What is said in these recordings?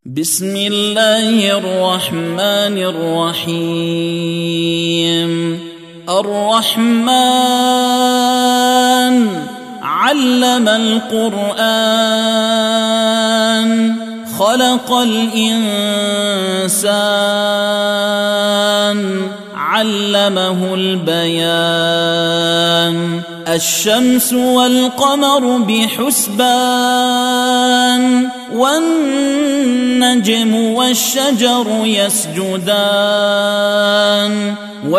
بسم الله الرحمن الرحيم. الرحمن علم القرآن خلق الإنسان علمه البيان. الشمس والقمر بحسبان والنجم والشجر يسجدان.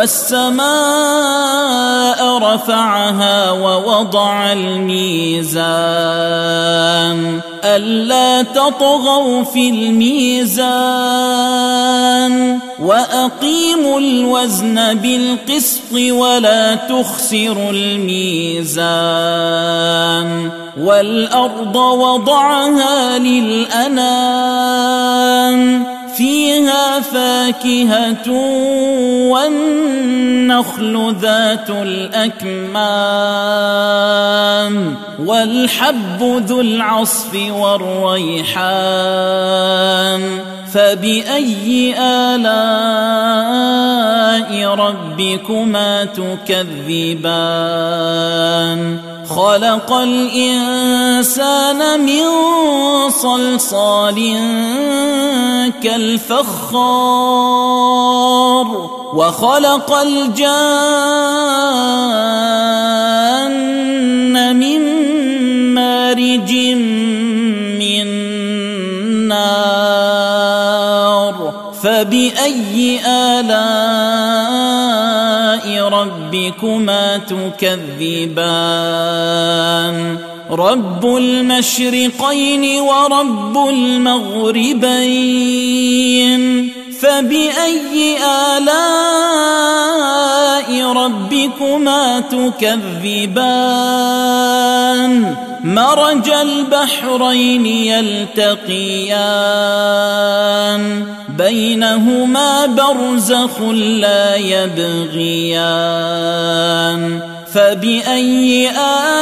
والسماء رفعها ووضع الميزان ألا تطغوا في الميزان وأقيموا الوزن بالقسط ولا تخسروا الميزان. والأرض وضعها للأنام فيها فاكهة والنخل ذات الأكمام والحب ذو العصف والريحان. فبأي آلاء ربكما تكذبان؟ خلق الإنسان من صلصال كالفخار وخلق الجان من مارج من نار. فبأي آلاء ربكما تكذبان؟ رب المشرقين ورب المغربين. فبأي آلاء ربكما تكذبان؟ مرج البحرين يلتقيان بينهما برزخ لا يبغيان. فبأي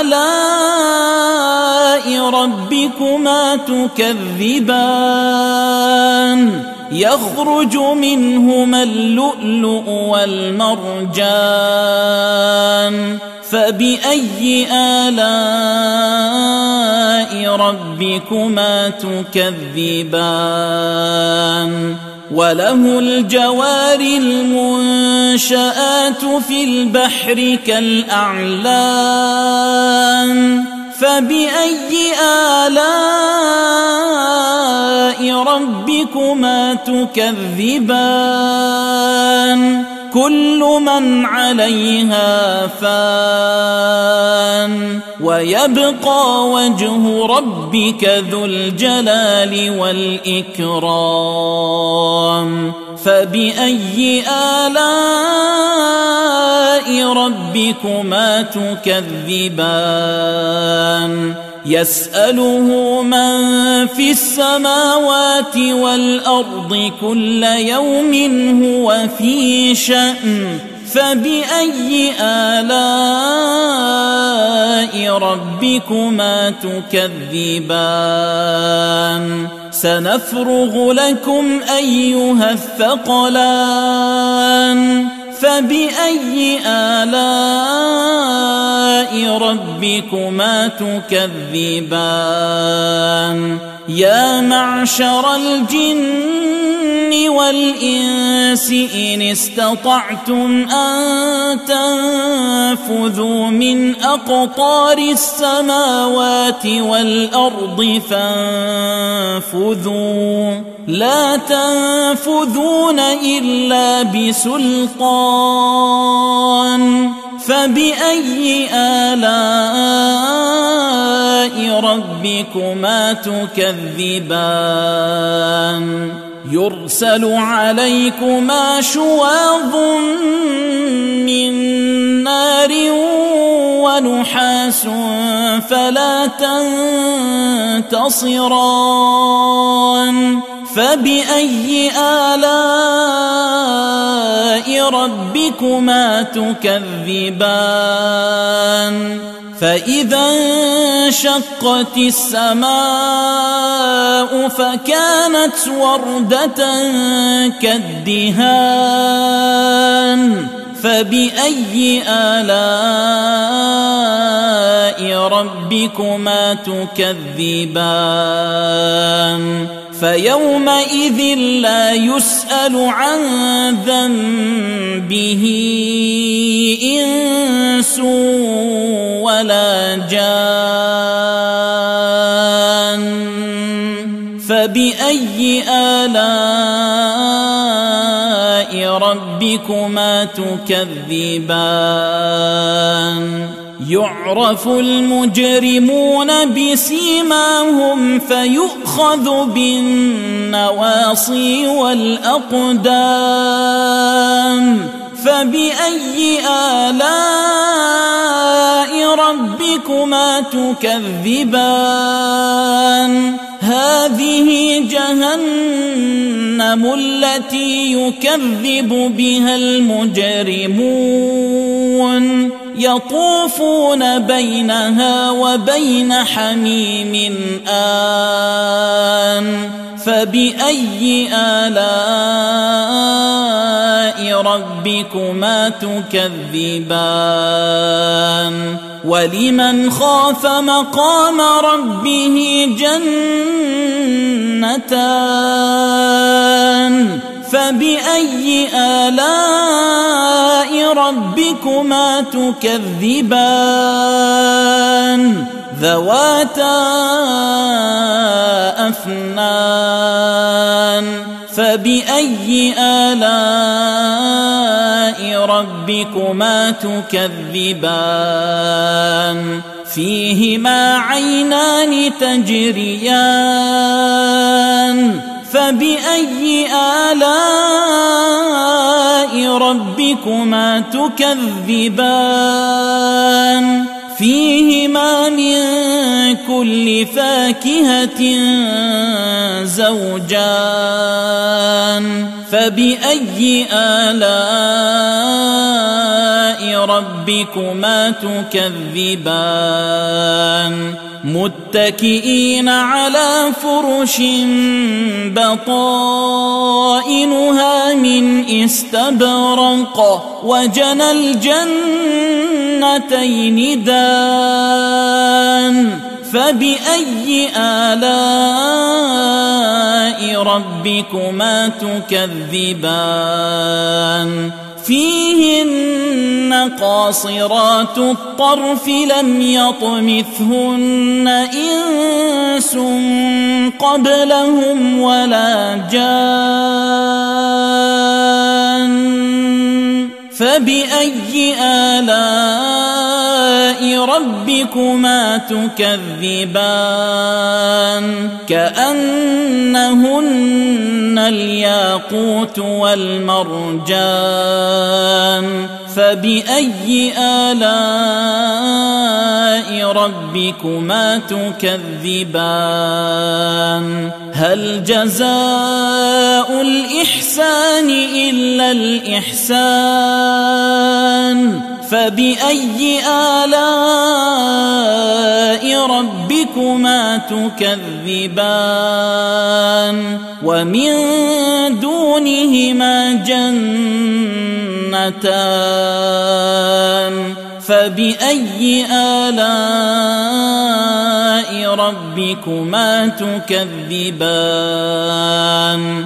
آلاء ربكما تكذبان؟ يخرج منهما اللؤلؤ والمرجان. فبأي آلاء ربكما تكذبان؟ وله الجوار المنشآت في البحر كالأعلام. فبأي آلاء ربكما تكذبان؟ كل من عليها فان ويبقى وجه ربك ذو الجلال والإكرام. فبأي آلاء ربكما تكذبان؟ يسأله من في السماوات والأرض كل يوم هو في شأن. فبأي آلاء ربكما تكذبان؟ سنفرغ لكم أيها الثقلان. فبأي آلاء ربكما تكذبان؟ يا معشر الجن والإنس إن استطعتم أن تنفذوا من أقطار السماوات والأرض فانفذوا لا تنفذون إلا بسلطان. فبأي آلاء ربكما تكذبان؟ يرسل عليكما شواظ من نار ونحاس فلا تنتصران. فبأي آلاء ربكما تكذبان؟ فإذا انشقت السماء فكانت وردة كالدهان فبأي آلاء ربكما تكذبان فيومئذ لا يسأل عن ذنبه إنس ولا جان فبأي آلاء ربكما تكذبان يعرف المجرمون بسيماهم فيؤخذ بالنواصي والأقدام فبأي آلاء ربكما تكذبان هذه جهنم التي يكذب بها المجرمون يطوفون بينها وبين حميم آن فبأي آلاء ربكما تكذبان ولمن خاف مقام ربه جنتان فبأي آلاء ربكما تكذبان ذواتا أفنان فبأي آلاء ربكما تكذبان فيهما عينان تجريان فبأي آلاء ربكما تكذبان فيهما من كل فاكهة زوجان فبأي آلاء ربكما تكذبان متكئين على فرش بطائنها من استبرق وجنى الجنتين دان فبأي آلاء ربكما تكذبان فيهن قاصرات الطرف لم يطمثهن إنس قبلهم ولا جان فبأي آلاء ربكما تكذبان كأنهن الياقوت والمرجان فبأي آلاء ربكما تكذبان هل جزاء الإحسان إلا الإحسان فبأي آلاء ربكما تكذبان ومن دونهما جنتان فبأي آلاء ربكما تكذبان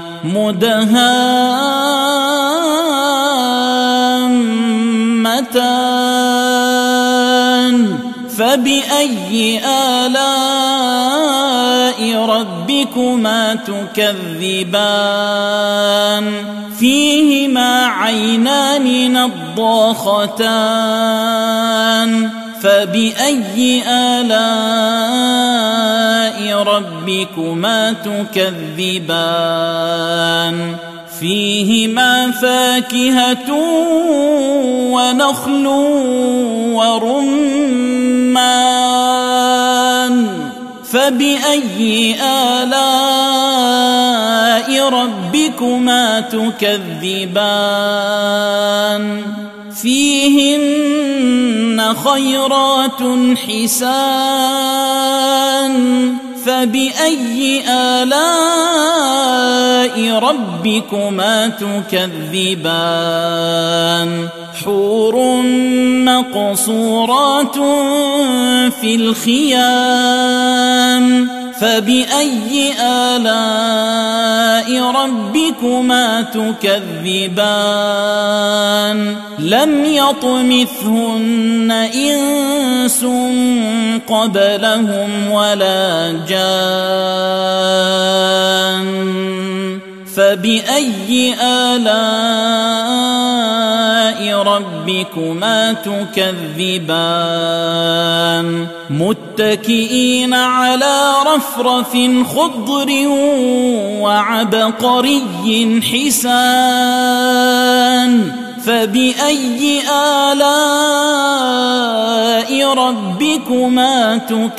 مدهامتان فبأي آلاء ربكما تكذبان فيهما عينان نضاختان فبأي آلاء ربكما تكذبان فيهما فاكهة ونخل ورمان فبأي آلاء ربكما تكذبان فيهن خيرات حسان فبأي آلاء ربكما تكذبان حور مقصورات في الخيام فبأي آلاء ربكما تكذبان لم يطمثهن إنس قبلهم ولا جان فبأي آلاء ربكما تكذبان متكئين على رفرف خضر وعبقري حسان فبأي آلاء ربكما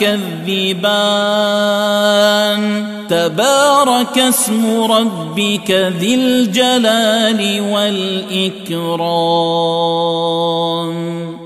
تكذبان تبارك اسم ربك ذي الجلال والإكرام